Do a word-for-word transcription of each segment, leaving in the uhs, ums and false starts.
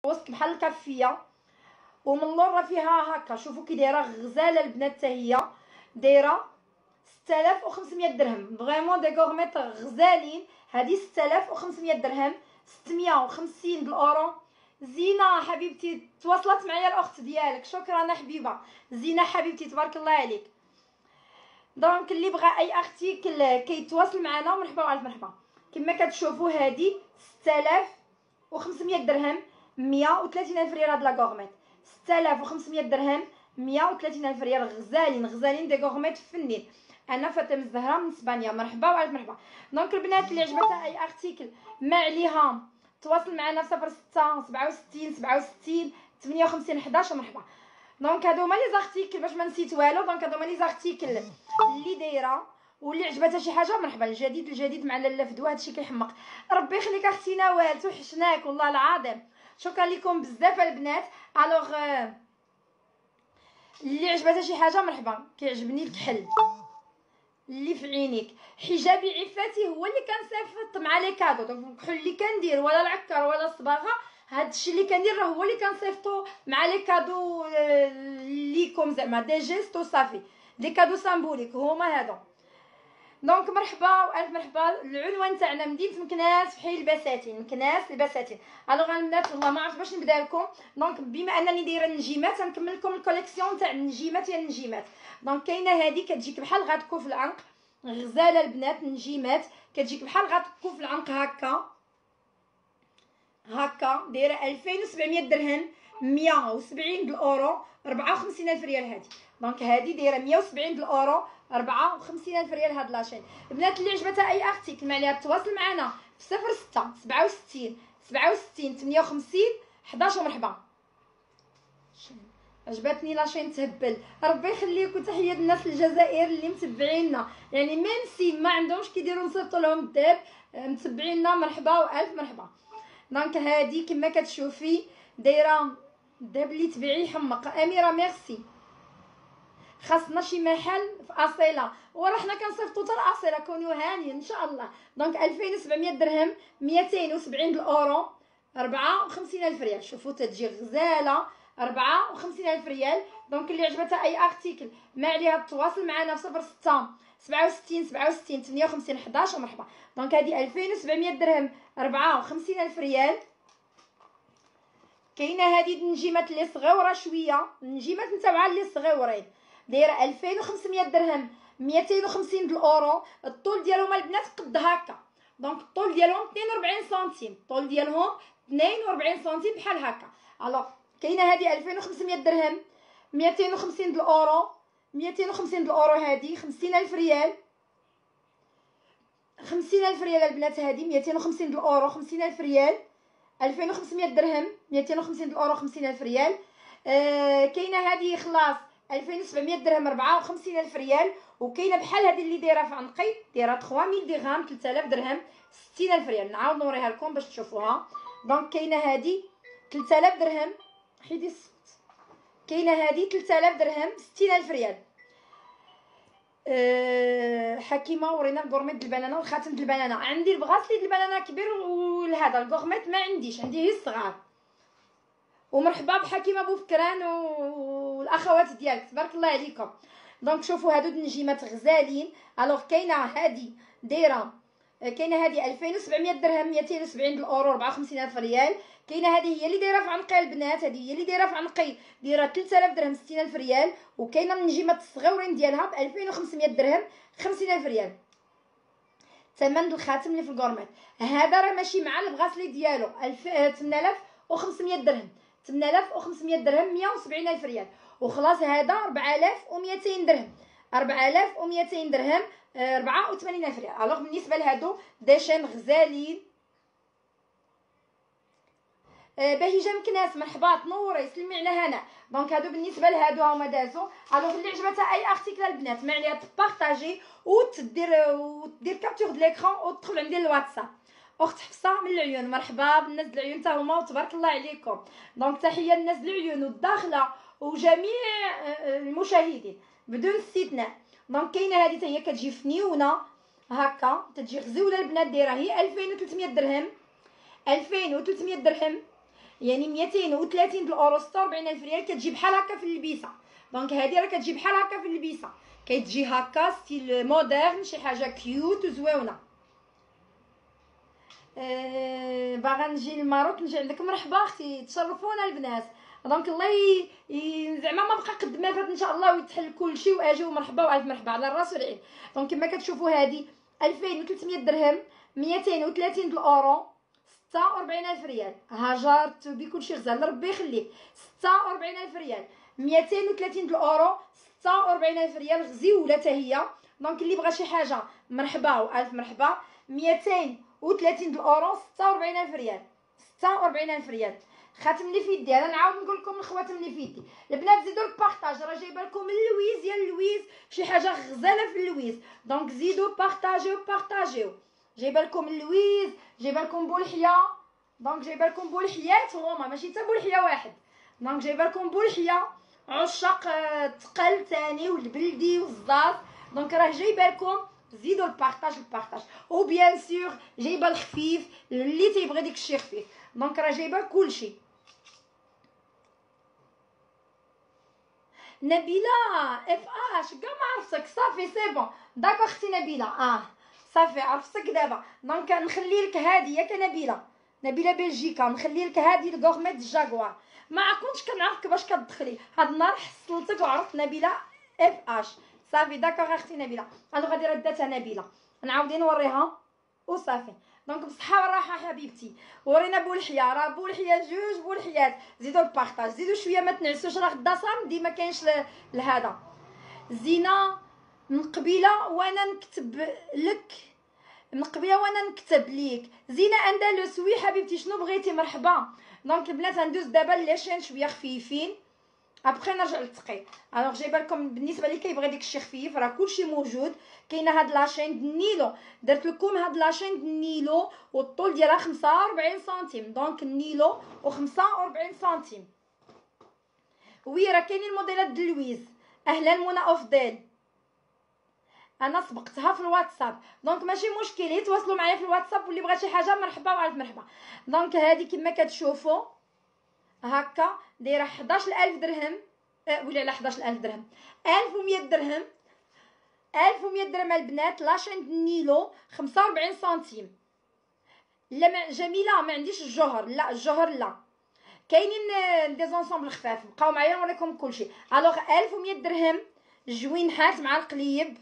وسط بحال الكافيه، ومن اللور راه فيها هكا. شوفوا كي دايره غزاله البنات حتى هي دايره ستة آلاف وخمسمية درهم. فريمون دي غورميط غزالين. هذه ستة آلاف وخمسمية درهم، ستمية وخمسين بالاورو. زينه حبيبتي تواصلت معايا الاخت ديالك، شكرا حبيبه زينه حبيبتي تبارك الله عليك. دونك اللي بغى اي ارتيكل كيتواصل معنا مرحبا والف مرحبا. كما كتشوفوا هذه ستة آلاف وخمسمية درهم، مية وثلاثين الف ريال. هاد لا غورميط ستة آلاف وخمسمية درهم، مية وثلاثين الف ريال. غزالين غزالين دي غورميط فنين. انا فاطمه الزهراء من اسبانيا، مرحبا والف مرحبا. دونك البنات اللي عجبتها اي ارتيكل ما عليها تواصل معنا صفر ستة سبعة وستين سبعة وستين ثمانية وخمسين حداش. مرحبا. دونك هادو هما لي زارتيكل باش ما نسيت والو. دونك هادو هما لي زارتيكل اللي دايره واللي عجبتها شي حاجه مرحبا. الجديد الجديد مع لاله فدوى، هادشي كيحمق. ربي يخليك اختي نوال، توحشناك والله العظيم. شكرا لكم بزاف البنات. الوغ اللي عجبتها شي حاجه مرحبا. كيعجبني الكحل اللي في عينيك. حجابي عفاتي هو اللي كنصيفط مع لي كادو. دونك الكحل اللي كندير ولا العكر ولا الصباغه، هادشي اللي كندير راه هو اللي كنصيفطو مع لي كادو ليكم زعما دي جيست وصافي. دي كادو سامبوليك هما هادو. دونك مرحبا والف مرحبا. العنوان تاعنا مدينه مكناس في حي البساتين. مكناس البساتين. الوغ البنات والله ما عرفت باش نبدا لكم. دونك بما انني دايره النجيمات غنكمل لكم الكوليكسيون تاع النجيمات. يا النجيمات دونك كاينه هذه كتجيك بحال غاتكو في العنق، غزاله البنات. نجيمات كتجيك بحال غاتكو في العنق هكا هكا. دايره ألفين وسبعمية درهم، مية وسبعين بالاورو، أربعة وخمسين الف ريال. هذه دونك هذه دايره مية وسبعين بالاورو، أربعة وخمسين الف ريال. هاد لاشين البنات اللي عجبتها اي ارتيكل ما عليها تواصل معنا في صفر ستة سبعة وستين سبعة وستين ثمانية وخمسين حداش. مرحبا. عجبتني لاشين تهبل. ربي يخليكم. تحيه الناس الجزائر اللي متبعينا، يعني ميم سي ما عندهمش كيديروا نصيفطوا لهم الذهب متبعينا. مرحبا والف مرحبا. دونك هذه كما كتشوفي دايره الذهب اللي تبيعي يحمق. اميره ميرسي. خاصنا شي محل في اصيله، وراه حنا كنصيفطوا حتى الاصيله. كونوا هانيين ان شاء الله. دونك ألفين وسبعمية درهم، مئتين وسبعين بالاورو، أربعة وخمسين الف ريال. شوفوا تتجي غزاله، أربعة وخمسين الف ريال. دونك اللي عجبتها اي ارتيكل ما عليها تواصل معنا في صفر ستة سبعة وستين سبعة وستين ثمانية وخمسين حداش. مرحبا. دونك هذه ألفين وسبعمية درهم، أربعة وخمسين الف ريال. كاينه هذه النجيمات اللي صغيره شويه، النجيمات نتاعها اللي صغيورين دايره ألفين وخمسمية درهم، مئتين وخمسين بالاورو. الطول ديالهم البنات قد هكا. دونك الطول ديالهم اثنين وأربعين سنتيم. الطول ديالهم اثنين وأربعين سنتيم بحال هكا. الوغ كاينه هذه ألفين وخمسمية درهم، مئتين وخمسين بالاورو، مئتين وخمسين بالاورو. هذه خمسين الف ريال، خمسين الف ريال البنات. هذه مئتين وخمسين بالاورو، خمسين الف ريال. ألفين وخمسمية درهم، مئتين وخمسين بالاورو، خمسين الف ريال. آه كاينه هذه خلاص ألفين وسبعمية درهم، أربعة وخمسين الف ريال. وكاينه بحال هذه اللي دايره في عنقي دايره ثلاثمية درهم، ثلاثة آلاف درهم، ستين الف ريال. نعاود نوريها لكم باش تشوفوها. دونك كاينه هذه ثلاثة آلاف درهم، حيدي الصوت. كاينه هذه ثلاثة آلاف درهم، ستين الف ريال. أه حكيمه ورينا الكورميط البنانه والخاتم د البنانه. عندي البغاسلي د البنانه كبير، وهذا الكورميط ما عنديش، عندي هي الصغار. ومرحبا بحكيمه بوفكران والاخوات ديالك، تبارك الله عليكم. دونك شوفوا هادو النجيمات غزالين. الوغ كاينه هادي دايره، كاينه هادي ألفين وسبعمية درهم، مئتين وسبعين بالاورو، أربعة وخمسين الف ريال. كاينه هذه هي اللي دايره في عنقي البنات، هذه هي اللي دايره في عنقي دايره ثلاثة آلاف درهم، ستين الف ريال. وكاينه النجيمات الصغيورين ديالها ب ألفين وخمسمية درهم، خمسين الف ريال. ثمن الخاتم اللي في الكورميط هذا راه ماشي مع البغاسلي ديالو، ثمانية آلاف وخمسمية درهم، ثمانية آلاف وخمسمية درهم، مئة وسبعين الف ريال. وخلاص هذا أربعة آلاف ومئتين درهم، أربعة آلاف ومئتين درهم، أربعة وثمانين الف ريال. الوغ بالنسبه لهادو داشين غزالين. بهجه مكناس مرحبا تنوري، سلمي على هنا. دونك هادو بالنسبه لهادو هما دازو. الوغ اللي عجبتها اي ارتيكل البنات ما عليها تبارطاجي وتدير وتدير كابتور د ليكران وتدخل عندي الواتساب. اخت حفصه من العيون، مرحبا بالناس د العيون حتى هما وتبارك الله عليكم. دونك تحيه للناس د العيون والداخله وجميع المشاهدين بدون استثناء. دونك كاينه هذه حتى هي كتجي فنيونه هكا، تتجي غزوله البنات. دايره هي ألفين وثلاثمية درهم، ألفين وثلاثمية درهم، يعني ميتين وثلاثين د الاورو ستة وأربعين الف ريال كتجي بحال هكا في اللبسه. دونك هذه راه كتجي بحال هكا في اللبسه، كتجي هكا ستيل مودرن، شي حاجه كيوت وزويونه. أه باغا نجي للماروك، نجي عندك. مرحبا اختي، تشرفونا البنات. دونك الله ي... ي... زعما ما بقى قد ما فات ان شاء الله ويتحل كلشي، واجي ومرحبا والف مرحبا على الراس والعين. دونك كما كتشوفوا هذه ألفين وثلاثمية درهم، ميتين وثلاثين د الاورو، ستة وأربعين الف ريال. هاجرت بكلشي غزال ربي يخليك. ستة وأربعين الف ريال، ميتين وثلاثين د الاورو، ستة وأربعين الف ريال غزيوله حتى هي. دونك اللي بغى شي حاجه مرحبا والف مرحبا. ميتين وثلاثين د الاورو، ستة وأربعين الف ريال، ستة وأربعين الف ريال. خاتم لي في يدي، انا نعاود نقول لكم الخواتم اللي في يدي. البنات زيدوا البارطاج، راه جايبه لكم اللويز يا اللويز، شي حاجه غزاله في اللويز. دونك زيدوا بارطاجيو بارطاجيو. جايبه لكم اللويز، جايبه لكم بولحيه. دونك جايبه لكم بولحيات هما ماشي حتى بولحيه واحد. دونك جايبه لكم بولحيه عشاق تقل ثاني والبلدي والزاز. دونك راه جايبه لكم، زيدوا البارطاج البارطاج. و بيان سور جايبه الخفيف اللي تيبغي ديك الشي خفيف. دونك راه جايبه كلشي. نبيله اف اش كاع ما عرفتك، صافي سي بون داكو اختي نبيله. اه صافي عرفتك دابا. دونك نخلي لك هادي ياك نبيله، نبيله بلجيكا، نخلي لك هادي الغورميت جاكوار. ما كنتش كنعرفك باش كتدخلي، هاد النهار حصلتك وعرفت نبيله اف اش. صافي داكوغ اختي نبيله. انا غادي رداتها نبيله، نعاودي نوريها وصافي. دونك بصحه والراحه حبيبتي. ورينا بولحيه، راه بولحيه جوج بولحيات. زيدوا البارطاج، زيدوا شويه ما تنعسوش، راه غدا صامدي ما كاينش لهذا. زينه من قبيله وانا نكتب لك، من قبيله وانا نكتب ليك. زينه اندلس، وي حبيبتي شنو بغيتي؟ مرحبا. دونك البنات غندوز دابا لاشين شويه خفيفين، ابخي نرجع للثقيل. الوغ جايبه لكم بالنسبه لي كيبغي ديك الشي خفيف، راه كلشي موجود. كاينه هاد لاشين د النيلو، درت لكم هاد لاشين د النيلو والطول ديالها خمسة وأربعين سنتيم. دونك النيلو و خمسة وأربعين سنتيم. وي راه كاينين الموديلات د لويز. اهلا منى افضل، انا سبقتها في الواتساب. دونك ماشي مشكل، يتواصلوا معايا في الواتساب، واللي بغى شي حاجه مرحبا والف مرحبا. دونك هذه كما كتشوفوا هكا دايره حداش الف درهم. أه ولي على حداش الف درهم، ألف ومية درهم، ألف ومية درهم البنات. لاشين النيلو خمسة وأربعين سنتيم. لا جميله ما عنديش الجوهر، لا الجوهر لا. كاينين دي زونسومبل خفاف، بقاو معايا نوريكم كلشي. الوغ ألف ومية درهم جوينحات مع القليب.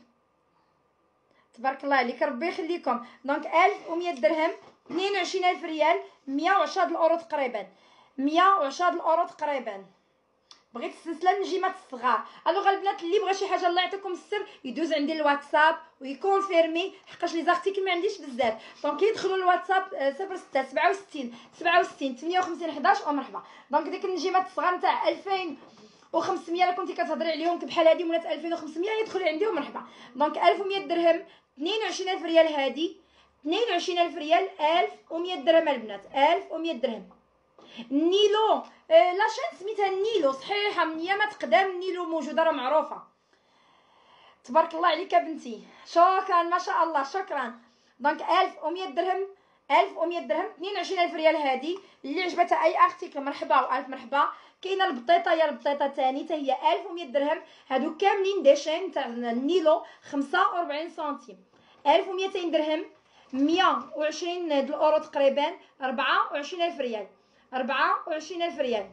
تبارك الله عليك ربي يخليكم. دونك ألف ومية درهم، اثنين وعشرين ألف ريال، مية وعشرة د الاورو تقريبا، مية وعشرة د الاورو تقريبا. بغيت السلسله من جيمات الصغار. الوغ البنات اللي بغى شي حاجه الله يعطيكم السر يدوز عندي الواتساب ويكونفيرمي، حقاش لي زارتيكل ما عنديش بزاف. دونك يدخلوا الواتساب صفر ستة سبعة وستين سبعة وستين ثمانية وخمسين حداش ومرحبا. دونك ديك النجيمات الصغار نتاع ألفين وخمسمية الا كنتي كتهضري عليهم بحال هادي ولات ألفين وخمسمية يدخلوا عندي ومرحبا. دونك ألف ومية درهم، اثنين وعشرين ألف ريال. هادي اثنين وعشرين ألف ريال، ألف ومية درهم البنات، ألف ومية درهم. النيلو آه لاشين سميتها النيلو صحيحه، من ايامات قدام النيلو موجوده راه معروفه. تبارك الله عليك بنتي، شكرا ما شاء الله شكرا. دونك ألف ومية درهم، ألف ومية درهم، اثنين وعشرين ألف ريال. هذه اللي عجبتها اي ارتيكل مرحبا والف مرحبا. كاينه البطيطه يا البطيطه ثاني حتى هي ألف ومية درهم. هادو كاملين ديشين تاع النيلو خمسة وأربعين سنتيم. ألف ومئتين درهم، مية وعشرين د الاورو تقريبا، أربعة وعشرين ألف ريال، أربعة وعشرين ألف ريال.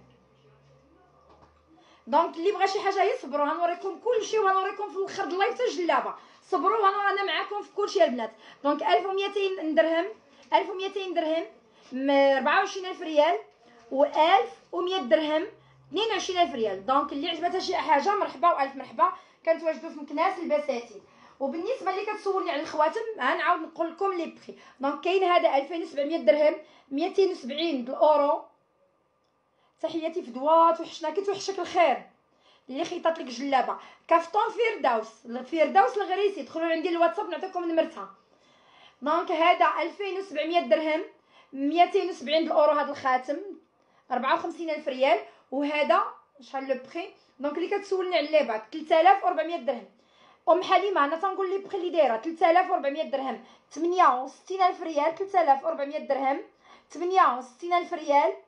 دونك اللي بغى شي حاجه يصبروا، غنوريكم كلشي وغنوريكم في الاخر اللايف حتى الجلابه. صبروا وانا معاكم في كلشي البنات. دونك ألف ومئتين درهم، ألف ومئتين درهم، أربعة وعشرين ألف ريال، و ألف ومية درهم، اثنين وعشرين ألف ريال. دونك اللي عجبتها شي حاجه مرحبا والف مرحبا. كنتواجدوا في مكناس البساتين. وبالنسبه اللي كتسولني على الخواتم غنعاود نقول لكم لي بخي. دونك كاين هذا ألفين وسبعمية درهم، مئتين وسبعين د الاورو. تحياتي فدوات وحشنا كي توحشك الخير. اللي خيطات لك جلابه كافتون فيردوس، فيردوس الغريسي، دخلوا عندي الواتساب نعطيكم نمرتها. دونك هذا ألفين وسبعمية درهم، مئتين وسبعين د الاورو. هذا الخاتم أربعة وخمسين ألف ريال. وهذا شحال لو بري؟ دونك اللي كتسولني على لي باك ثلاثة آلاف وأربعمية درهم. ام حليمه انا تنقول لي بخي اللي دايره ثلاثة آلاف وأربعمية درهم، ثمانية وستين ألف ريال، ثلاثة آلاف وأربعمية درهم، ثمانية وستين ألف ريال.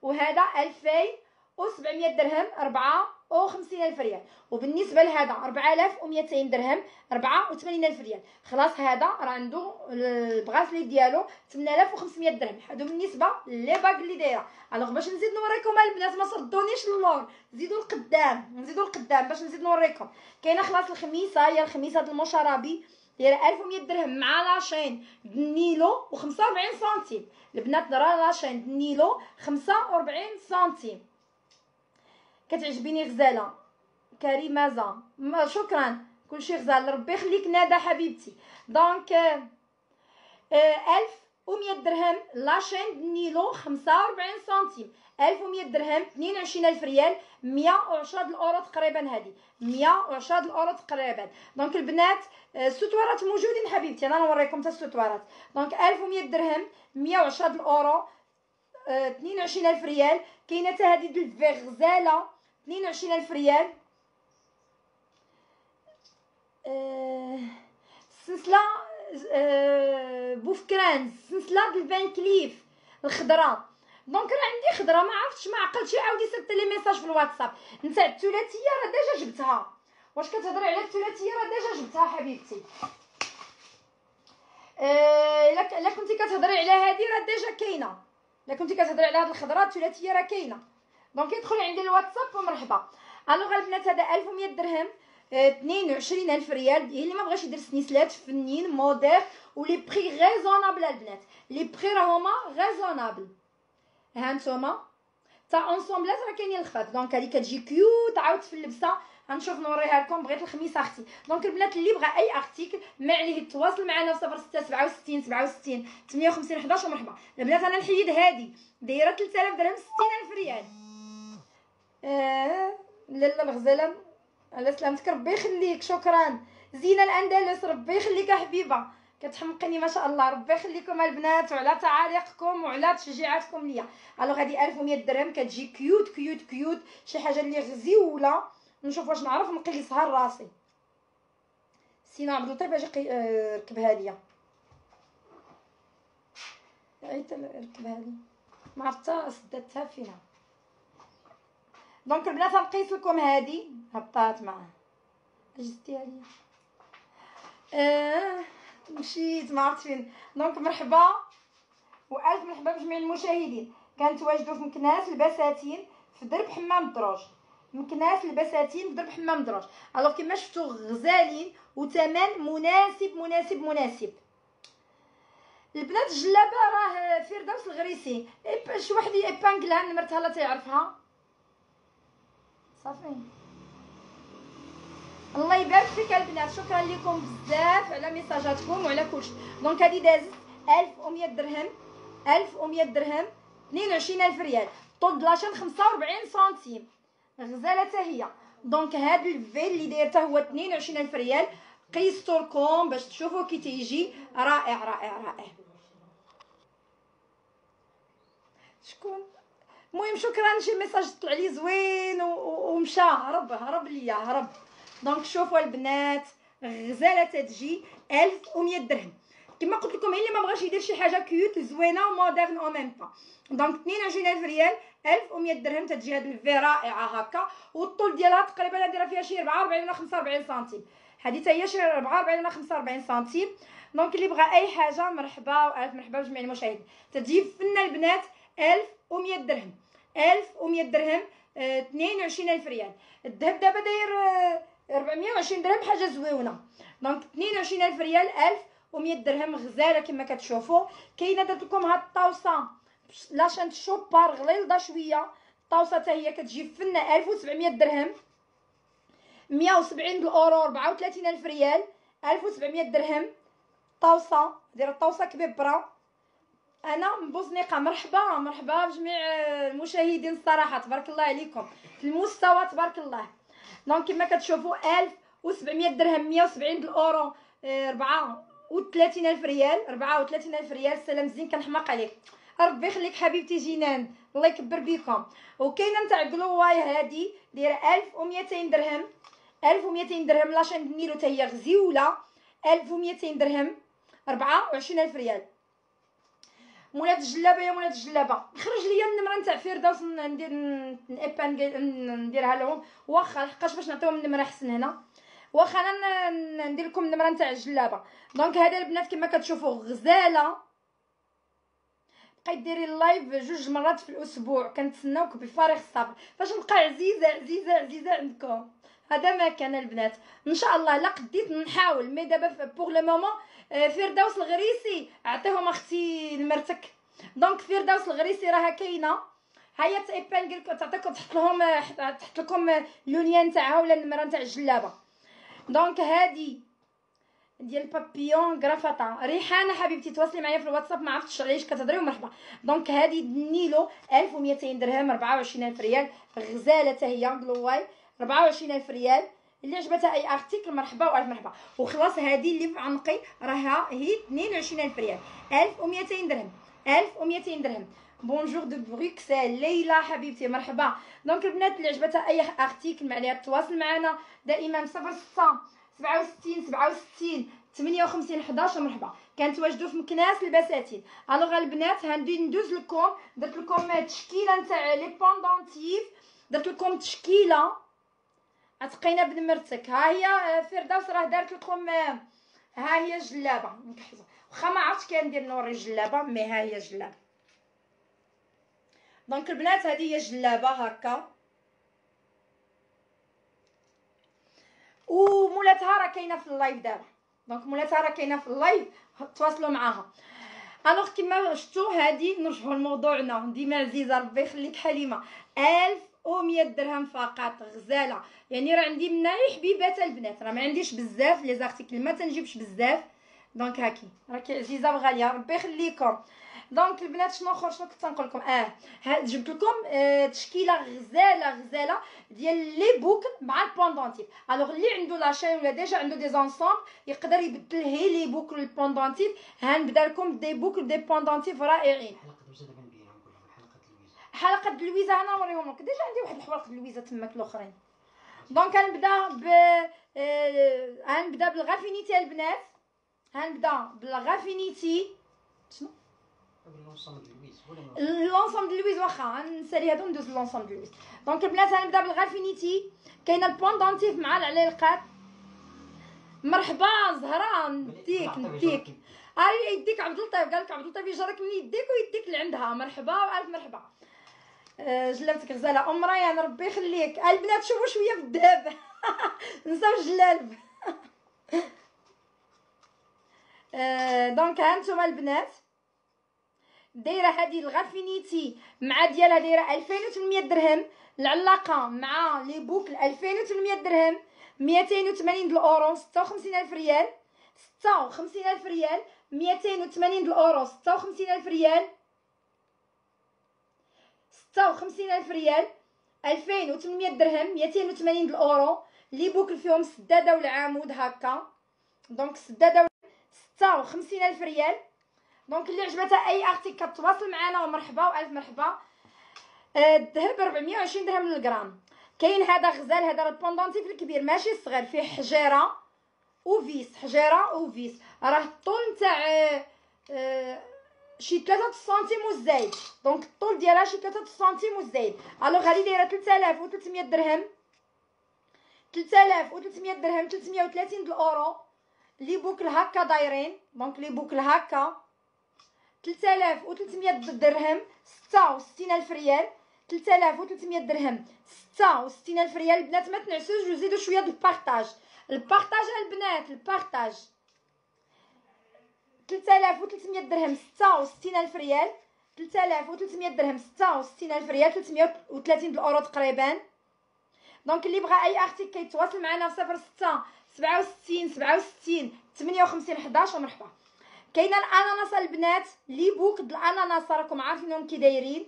وهذا ألفين وسبعمية درهم أربعة وخمسين ألف ريال. وبالنسبه لهذا أربعة آلاف ومئتين درهم أربعة وثمانين ألف ريال. خلاص هذا راه عنده البغاسلي ديالو ثمانية آلاف وخمسمية درهم. هادو بالنسبه لي باغ اللي دايره. الوغ باش نزيد نوريكم البنات ما صدونيش اللور، زيدوا القدام نزيدوا القدام باش نزيد نوريكم. كاينه خلاص الخميسه، هي الخميسه د المشربي دايره ألف ومية درهم مع لاشين دنيلو وخمسة وأربعين سنتيم. البنات راه لاشين دنيلو خمسة وأربعين سنتيم. كتعجبيني غزاله كريمه، شكرا كلشي غزال، ربي يخليك ندى حبيبتي. دونك ألف ومية درهم لاشين دنيلو خمسة وأربعين سنتيم، ألف ومية درهم اثنين وعشرين ألف ريال، مية وعشرة الاورو تقريبا. هذه مية وعشرة الاورو تقريبا. دونك البنات الستوارات موجودين حبيبتي، انا نوريكم حتى الستوارات. دونك ألف ومية درهم مية وعشرة الاورو، اثنين وعشرين ألف ريال. كاينه حتى هذه د الفيغ غزاله اثنين وعشرين ألف ريال. السلسله أه بوفكرانز، سلسله د الفان كليف الخضراء. دونك راه عندي خضره ما عرفتش ما عقلتش عاودي سبت لي ميساج في الواتساب. نتا الثلاثيه راه ديجا جبتها. واش كتهضري على الثلاثيه؟ راه ديجا جبتها حبيبتي. الا الا كنتي كتهضري على هذه راه ديجا كاينه. الا كنتي كتهضري على هذه الخضره الثلاثيه راه كاينه. دونك ادخلي عندي الواتساب ومرحبا. الوغ البنات هذا ألف ومية درهم اثنين وعشرين ألف ريال. اللي ما بغاش يدير سنيسلات فنين مودير ولي بري ريزونابل البنات، لي بري راهما ريزونابل. ها نتوما تا اونسومبلات راه كاينين الخفاف. دونك هذه كتجي كيوت عاود في اللبسه. غنشوف نوريها لكم. بغيت الخميس اختي. دونك البنات اللي بغى اي ارتيكل ما عليه يتواصل معنا في صفر ستة سبعة وستين سبعة وستين ثمانية وخمسين حداش ومرحبا. البنات انا نحيد هذه دايره ثلاثة آلاف درهم ستين ألف ريال. اه لاله الغزاله على سلامتك ربي يخليك. شكرا زينه الاندلس ربي يخليك يا حبيبه، كتحمقيني ما شاء الله. ربي يخليكم البنات وعلى تعاليقكم وعلى تشجيعاتكم ليا. الوغ هذه ألف ومية درهم كتجي كيوت كيوت كيوت، شي حاجه اللي غزيوله. نشوف واش نعرف نقيسها لراسي. سينا عبد اللطيف اجي ركبها ليا. عيط ركبها لي ما عرفتها سدتها فيها. دونك البنات غنقيس لكم هذه هبطات معاه. جبتيها ليا اه مشيت ما عرفت فين. دونك مرحبا والف مرحبا بجميع المشاهدين. كنتواجدوا في مكناس البساتين في درب حمام الدروج. مكناس البساتين في درب حمام الدروج. الوغ كما شفتوا غزالين وثمن مناسب مناسب مناسب. البنات الجلابه راه فردوس الغريسي. شي واحد يبانكلها نمرتها لا تعرفها صافي. الله يبارك فيك البنات. شكرا لكم بزاف على ميساجاتكم وعلى كلشي. دونك هذه دازت ألف ومية درهم ألف ومية درهم اثنين وعشرين ألف ريال. طول لاشين خمسة وأربعين سنتيم غزاله حتى هي. دونك هذا الفيل اللي دايرته هو اثنين وعشرين ألف ريال. قيستو لكم باش تشوفوا كي تيجي رائع رائع رائع. شكون المهم شكرا. شي ميساج طلع لي زوين ومشى هرب هرب ليا هرب. دونك شوفوا البنات غزاله تجي ألف ومية درهم. كما قلت لكم اللي ما بغاش يدير شي حاجه كيوت زوينه ومودرن او ميم با. دونك اثنين وعشرين ألف ريال ألف ومية درهم تجي هذه الفي رائعه هكا. والطول ديالها تقريبا دايره فيها شي أربعة وأربعين ولا خمسة وأربعين سنتيم. هذه حتى هي شي أربعة وأربعين ولا خمسة وأربعين سنتيم. دونك اللي بغى اي حاجه مرحبا والف مرحبا بجميع المشاهدين. تجي فينا البنات ألف ومية درهم ألف ومية درهم اه اثنين وعشرين ألف ريال. الذهب دابا داير اه أربعمية وعشرين درهم حاجه زويونه. دونك اثنين وعشرين ألف ريال ألف ومية درهم غزاله كما كتشوفوا. كاينه درت لكم هاد الطاوسه لاشين شوبار غليظه شويه. الطاوسه حتى هي كتجي فينا ألف وسبعمية درهم مية وسبعين الاورو أربعة وثلاثين ألف ريال. ألف وسبعمية درهم طاوسه دايره الطاوسه كبيبره. انا من بوزنيقه. مرحبا مرحبا بجميع المشاهدين. الصراحه تبارك الله عليكم في المستوى تبارك الله. دونك كما كتشوفوا ألف وسبعمية درهم مية وسبعين الاورو أربعة وثلاثين ألف ريال أربعة وثلاثين ألف ريال. سلام زين كنحماق عليك ربي يخليك حبيبتي جنان الله يكبر بكم. وكاينه نتاع قلواي هذه دايره ألف ومئتين درهم ألف ومئتين درهم لاشين دنيلو حتى هي غزيوله. ألف ومئتين درهم أربعة وعشرين ألف ريال. مولات الجلابه يا مولات الجلابه خرج ليا النمره نتاع فردوس ندير نيبان نديرها لهم واخا لحقاش باش نعطيهم النمره احسن هنا واخا انا ندير لكم النمره نتاع الجلابه. دونك هذا البنات كما كتشوفوا غزاله. بقيت ديري اللايف جوج مرات في الاسبوع كنتسناوك بفارغ الصبر فاش نبقى عزيزه عزيزه عزيزه عندكم. هذا ما كان البنات ان شاء الله لا قديت نحاول مي دابا بوغ لو مومون فردوس الغريسي عطيهم اختي لمرتك. دونك فردوس الغريسي راها كاينه هيا تايبان تعطيكم تحط لهم تحط لكم لو لين تاعها ولا النمره تاع الجلابه. دونك هادي ديال بابيون غرافاطا ريحانه حبيبتي تواصلي معايا في الواتساب ما عرفتش علاش كتهضري ومرحبا. دونك هادي النيلو ألف ومئتين درهم أربعة وعشرين ألف ريال غزاله حتى هي بلواي أربعة وعشرين ألف ريال. اللي عجبتها اي ارتيكل مرحبا والف مرحبا. وخلاص هذه اللي في عنقي راها هي اثنين وعشرين ألف ريال ألف ومئتين درهم ألف ومئتين درهم. بونجور دو بروكسل ليلى حبيبتي مرحبا. دونك البنات اللي عجبتها اي ارتيكل معناها تواصل معنا دائما صفر ستة سبعة وستين سبعة وستين ثمانية وخمسين حداش مرحبا. كنتواجدوا في مكناس البساتين. الوغ البنات هندي ندوز لكم درت لكم تشكيله نتاع لي بوندونتيف درت لكم تشكيله عتقينا بنمرتك. ها هي فردوس راه دارت لكم ها هي الجلابه نكحزه واخا ما عرفتش كندير نوري الجلابه مي ها هي الجلابه. دونك البنات هذه هي الجلابه هكا ومولاتها راه كاينه في اللايف دابا. دونك مولاتها راه كاينه في اللايف تواصلوا معاها. الوغ كما شفتوا هذه نرجعوا لموضوعنا ديما عزيزه ربي يخليك حليمه ألف ومية درهم فقط غزاله. يعني راه عندي منايا حبيبات البنات راه ما عنديش بزاف لي زارتيكل ما تنجيبش بزاف. دونك هاكي راكي عزيزه وغاليه ربي يخليكم. دونك البنات شنو اخر شنو كنت نقول لكم اه جبت لكم آه تشكيله غزاله غزاله ديال لي بوكل مع البوندونتيف. الوغ اللي عنده لاشين ولا ديجا عنده دي زونسومبل يقدر يبدل هي لي بوكل البوندونتيف. هنبدا لكم دي بوكل دي بوندونتيف رائعين. حلقه لويزا انا نوريهم لك ديجا عندي واحد الحلقه لويزا تماك الاخرين. دونك غنبدا ب غنبدا بالغافينيتي البنات غنبدا بالغافينيتي شنو لونسومبل ديال لويز واخا نسالي هادو ندوز لونسومبل ديال لويز. دونك البنات غنبدا بالغافينيتي كاينه البوندونتيف مع العليقات. مرحبا زهره نديك نديك اري يديك عبد اللطيف قالك عبد اللطيف يجرك من يديك ويديك لعندها مرحبا والف مرحبا. أه جلابتك غزاله ام ريان ربي يخليك. البنات شوفوا شويه في الذهب نساو الجلالب. أه دونك ها نتوما البنات دايره هذه الغافينيتي مع ديالها دايره ألفين وثمنمية درهم. العلاقه مع لي بوكل ألفين وثمنمية درهم مئتين وثمانين د الاورو ستة وخمسين ألف ريال ستة وخمسين ألف ريال مئتين وثمانين د الاورو ستة وخمسين ألف ريال ستة وخمسين ألف ريال ألفين وثمنمية درهم مئتين وثمانين د الاورو. لي بوكل فيهم السداده والعمود هكا. دونك السداده ستة وخمسين ألف ريال. دونك اللي عجبتها اي ارتيكل تواصل معنا ومرحبا والف مرحبا. الذهب أربعمية وعشرين درهم للغرام. كاين هذا غزال هذا البوندونتيف الكبير ماشي الصغير فيه حجيره وفيس حجيره وفيس راه الطول نتاع اه شي ثلاثة سنتيم وزايد. دونك الطول ديالها شي ثلاثة سنتيم وزايد. الوغ هذه دايره ثلاثة آلاف وثلاثمية درهم ثلاثة آلاف وثلاثمية درهم ثلاثمية وثلاثين د الاورو. لي بوكل هكا دايرين. دونك لي بوكل هكا ثلاثة آلاف وثلاثمية درهم ستة وستين ألف ريال ثلاثة آلاف وثلاثمية درهم ستة وستين ألف ريال. البنات ما تنعسوش وزيدوا شويه د البارطاج البارطاج البنات البارطاج. ثلاثة آلاف وثلاثمية درهم ستة وستين ألف ريال ثلاثة آلاف وثلاثمية درهم ستة وستين ألف ريال ثلاثمية وثلاثين د الاورو تقريبا. دونك اللي بغى اي ارتيكل كيتواصل معنا في صفر ستة سبعة وستين سبعة وستين ثمانية وخمسين حداش ومرحبا. كاينه الاناناس البنات لي بوك د الاناناس راكم عارفينهم كي دايرين.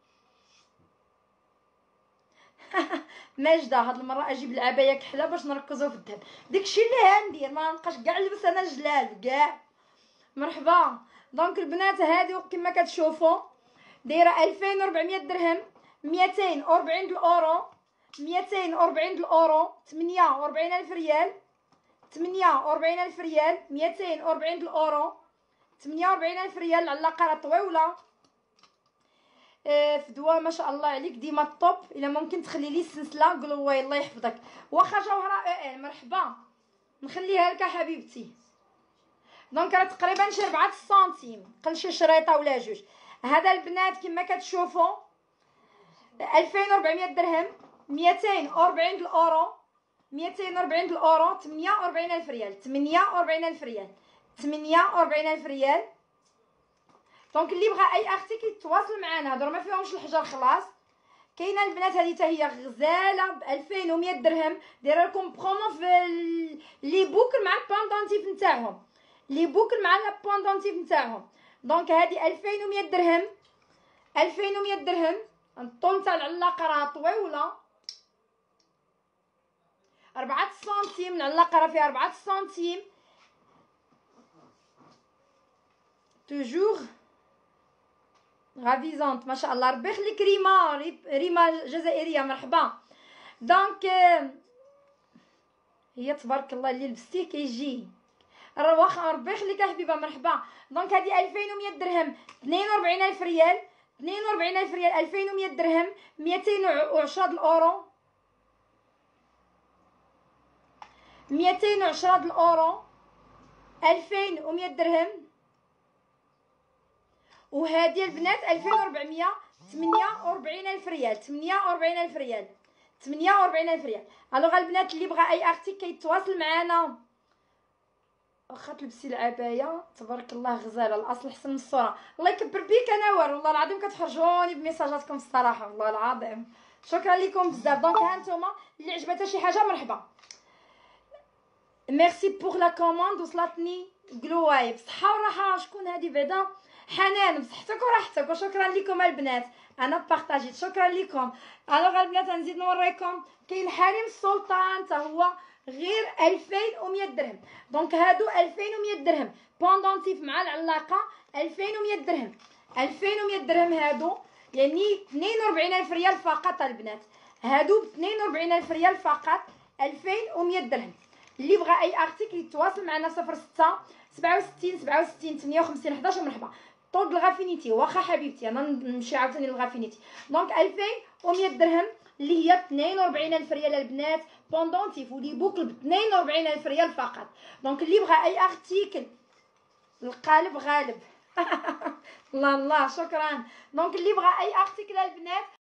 ماجده هاد المره اجيب العبايه كحله باش نركزوا في الذهب داكشي اللي غندير ما نبقاش كاع نلبس انا الجلال كاع مرحبا. دونك البنات هادو كما كتشوفوا دايره ألفين وأربعمية درهم مئتين وأربعين د الاورو مئتين وأربعين د الاورو ثمانية وأربعين ألف ريال ثمانية وأربعين ألف ريال مئتين وأربعين د الاورو ثمانية وأربعين ألف ريال العلاقه راه طويوله. آه فدوى ما شاء الله عليك ديما الطوب. الا ممكن تخلي لي السلسله قولوا الله يحفظك. واخا جوهره اه مرحبا نخليها لك حبيبتي. دونك راه تقريبا شي أربعة سنتيم قل شي شريطه ولا جوج. هذا البنات كما كتشوفوا ألفين وأربعمية درهم، مئتين وأربعين الاورو، مئتين وأربعين الاورو، ثمانية وأربعين ألف ريال، ثمانية وأربعين ألف ريال، ثمانية وأربعين ألف ريال. دونك اللي بغى اي ارتيكل يتواصل معنا، هادو ما فيهمش الحجر خلاص. كاينه البنات هذه حتى هي غزاله ب ألفين ومية درهم، دايره لكم برومو في لي بوكل مع البوندونتيف نتاعهم، لي بوكل مع البوندونتيف نتاعهم. دونك هذه ألفين ومية درهم، ألفين ومية درهم. الطول تاع العلاقه راه طويوله أربعة سنتيم، العلاقه راه فيها أربعة سنتيم توجور غافيزونت ما شاء الله. ربي يخليك ريما، ريما جزائريه مرحبا. دونك هي تبارك الله اللي لبستيه كيجي راه واخا ربي يخليك يا حبيبه مرحبا. دونك هذه ألفين ومية درهم، اثنين وأربعين ألف ريال، اثنين وأربعين ألف ريال، ألفين ومية درهم، مئتين وعشرة الاورو، مئتين وعشرة الاورو، ألفين ومية درهم. وهذه البنات ألفين وأربعمية، ثمانية وأربعين ألف ريال، ثمانية وأربعين ألف ريال، ثمانية وأربعين ألف ريال. الوغ البنات اللي بغى اي ارتيكل كيتواصل معنا. واخا تلبسي العبايه تبارك الله غزاله، الاصل احسن من الصوره. الله يكبر بيك انوار، والله العظيم كتحرجوني بميساجاتكم الصراحه والله العظيم. شكرا لكم بزاف. دونك ها نتوما اللي عجبتها شي حاجه مرحبا. ميرسي بوغ لا كوموند وصلتني قلواي بصحه وراحه. شكون هادي بعدا؟ حنان بصحتك وراحتك. وشكرا لكم البنات انا بارطاجيت، شكرا لكم. الوغ البنات نزيد نوريكم كاين حريم السلطان حتى هو غير ألفين ومية درهم. دونك هادو ألفين ومية درهم بوندونتيف مع العلاقه ألفين ومية درهم، ألفين ومية درهم هادو يعني اثنين وأربعين ألف ريال فقط البنات. هادو ب اثنين وأربعين ألف ريال فقط، ألفين ومية درهم. اللي بغى اي ارتيكل يتواصل معنا صفر ستة سبعة وستين سبعة وستين ثمانية وخمسين إحداش مرحبا. طود الغافينيتي واخا حبيبتي انا نمشي عاوتاني للغافينيتي. دونك ألفين ومية درهم اللي هي اثنين وأربعين ألف ريال البنات بوندونتيف ولي بوكل ب اثنين وأربعين ألف ريال فقط. دونك اللي بغى اي ارتيكل القالب غالب الله الله شكرا. دونك اللي بغى اي ارتيكل البنات